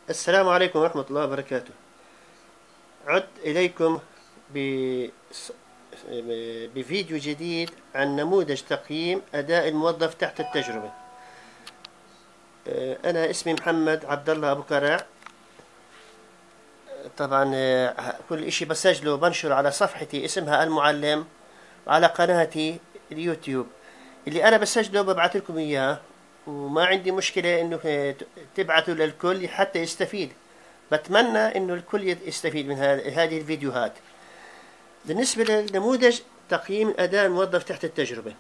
السلام عليكم ورحمة الله وبركاته. عدت إليكم ب- بفيديو جديد عن نموذج تقييم أداء الموظف تحت التجربة. أنا اسمي محمد عبد الله أبو كرع. طبعا كل إشي بسجله وبنشره على صفحتي اسمها المعلم، وعلى قناتي اليوتيوب. اللي أنا بسجله ببعث لكم إياه، وما عندي مشكلة إنه تبعثوا للكل حتى يستفيد. بتمنى إنه الكل يستفيد من هذه الفيديوهات. بالنسبة لنموذج تقييم أداء الموظف تحت التجربة،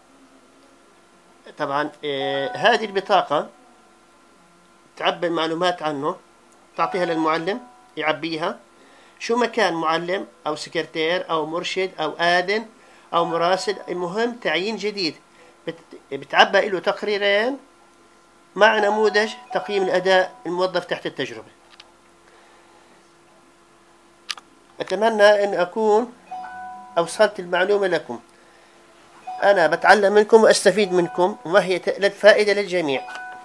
طبعا هذه البطاقة تعبي المعلومات عنه، تعطيها للمعلم يعبيها. شو مكان معلم أو سكرتير أو مرشد أو آذن أو مراسل، المهم تعيين جديد. بتعبى له تقريرين مع نموذج تقييم الأداء الموظف تحت التجربة. أتمنى أن أكون أوصلت المعلومة لكم. أنا بتعلم منكم وأستفيد منكم، وهي للفائدة للجميع.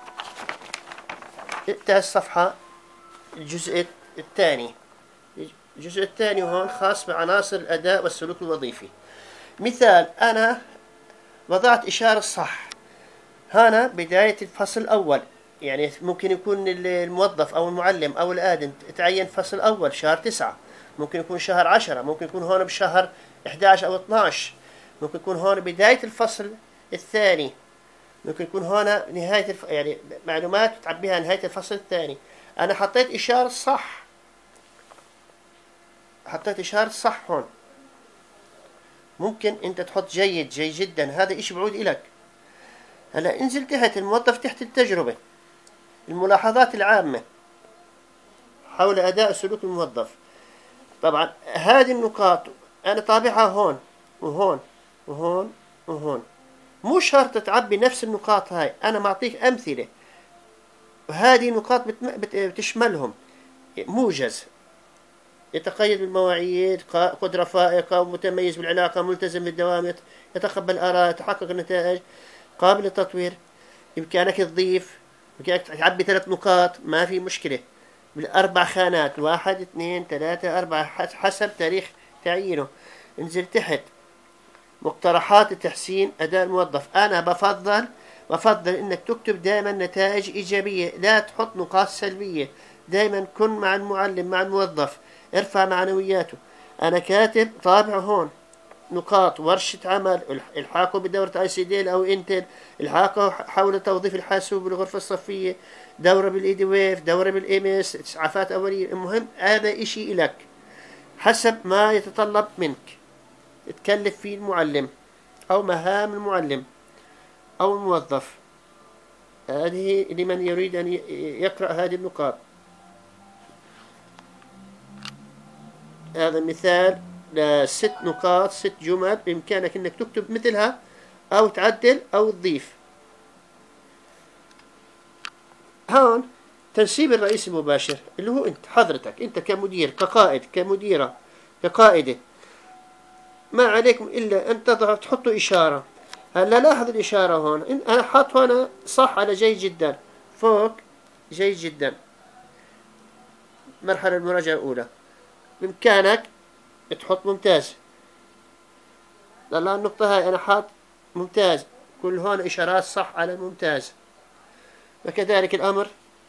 انتهى الصفحة. الجزء الثاني الجزء الثاني هون خاص بعناصر الأداء والسلوك الوظيفي. مثال، أنا وضعت إشارة صح هنا بداية الفصل الأول. يعني ممكن يكون الموظف أو المعلم أو الآدم تعين فصل أول شهر 9، ممكن يكون شهر 10، ممكن يكون هون بشهر 11 أو 12، ممكن يكون هون بداية الفصل الثاني، ممكن يكون هون نهاية يعني معلومات تعبيها نهاية الفصل الثاني. أنا حطيت إشارة صح، حطيت إشارة صح هون. ممكن أنت تحط جيد، جيد جدا، هذا إشي بعود إلك. هلا انزل تحت الموظف تحت التجربة، الملاحظات العامة حول أداء سلوك الموظف. طبعا هذه النقاط أنا طابعها هون وهون وهون وهون. مو شرط تعبي نفس النقاط هاي، أنا معطيك أمثلة، وهذه نقاط بتشملهم: موجز، يتقيد بالمواعيد، قدرة فائقة، متميز بالعلاقة، ملتزم بالدوام، يتقبل الآراء، يتحقق النتائج، قابل للتطوير. بإمكانك تضيف، بإمكانك تعبي 3 نقاط، ما في مشكلة، بالأربع خانات: 1 2 3 4 حسب تاريخ تعيينه. انزل تحت مقترحات لتحسين أداء الموظف. أنا بفضل إنك تكتب دائما نتائج إيجابية، لا تحط نقاط سلبية. دائما كن مع المعلم مع الموظف، ارفع معنوياته. أنا كاتب طابع هون نقاط: ورشة عمل، الحاقه بدورة ICD أو انتل، الحاقه حول توظيف الحاسوب بالغرفة الصفية، دورة بالإيدي ويف، دورة بالإMS، إسعافات أولية. المهم هذا إشي إلك حسب ما يتطلب منك تكلف فيه المعلم أو مهام المعلم أو الموظف. هذه لمن يريد أن يقرأ هذه النقاط. هذا مثال ل6 نقاط، 6 جمل بإمكانك أنك تكتب مثلها أو تعدل أو تضيف. هون تنسيب الرئيس المباشر اللي هو أنت، حضرتك أنت كمدير، كقائد، كمديرة، كقائدة، ما عليكم إلا أن تحطوا إشارة. هلا لاحظ الإشارة هون، أنا حاط هنا صح على جيد جدا، فوق جيد جدا، مرحلة المراجعة الأولى. بإمكانك تحط ممتاز. لا، النقطة هاي أنا حاط ممتاز، كل هون إشارات صح على ممتاز. وكذلك الأمر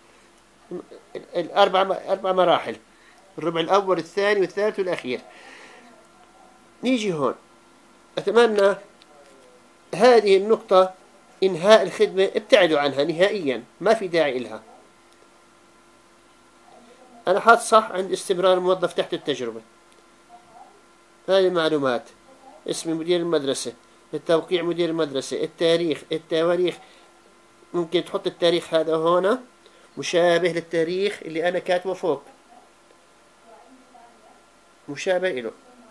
أربع مراحل: الربع الأول، الثاني، والثالث، والأخير. نيجي هون. أتمنى هذه النقطة إنهاء الخدمة ابتعدوا عنها نهائيا، ما في داعي إلها. أنا حاط صح عند استمرار الموظف تحت التجربة. هذه المعلومات: اسم مدير المدرسة، التوقيع مدير المدرسة، التاريخ، التواريخ. ممكن تحط التاريخ هذا هنا مشابه للتاريخ اللي أنا كاتبه فوق، مشابه له.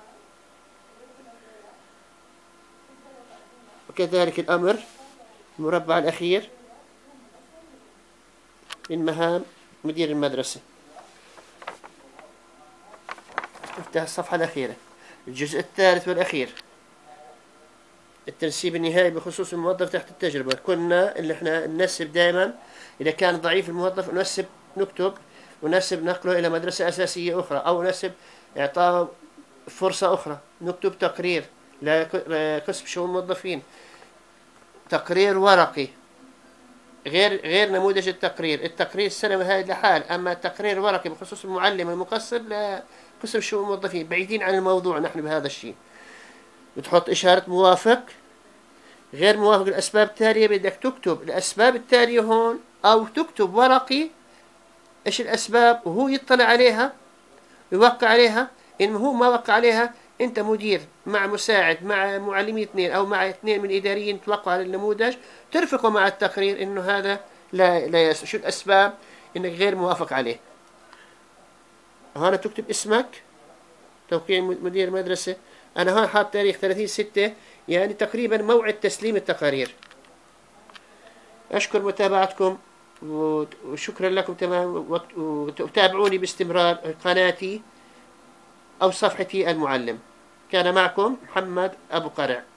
وكذلك الأمر المربع الأخير من مهام مدير المدرسة. افتح الصفحة الأخيرة، الجزء الثالث والأخير: التنسيب النهائي بخصوص الموظف تحت التجربة. كنا اللي احنا ننسب دائما، إذا كان ضعيف الموظف ننسب، نكتب ونسب نقله إلى مدرسة أساسية أخرى، أو نسب إعطاء فرصة أخرى. نكتب تقرير لقسم شؤون الموظفين، تقرير ورقي غير نموذج التقرير. التقرير السنوي هذا لحال، أما التقرير الورقي بخصوص المعلم المقصر لقسم شؤون الموظفين، بعيدين عن الموضوع نحن بهذا الشيء. بتحط إشارة موافق، غير موافق الأسباب التالية، بدك تكتب الأسباب التالية هون، أو تكتب ورقي إيش الأسباب وهو يطلع عليها يوقع عليها. إن هو ما وقع عليها، أنت مدير مع مساعد مع معلمين اثنين أو مع اثنين من الإداريين توقعوا على النموذج، ترفقوا مع التقرير إنه هذا لا شو الأسباب إنك غير موافق عليه. هنا تكتب اسمك، توقيع مدير المدرسة. أنا هون حاط تاريخ 30/6، يعني تقريبا موعد تسليم التقارير. أشكر متابعتكم وشكرا لكم تمام، وتابعوني باستمرار قناتي أو صفحتي المعلم. كان معكم محمد أبو قرع.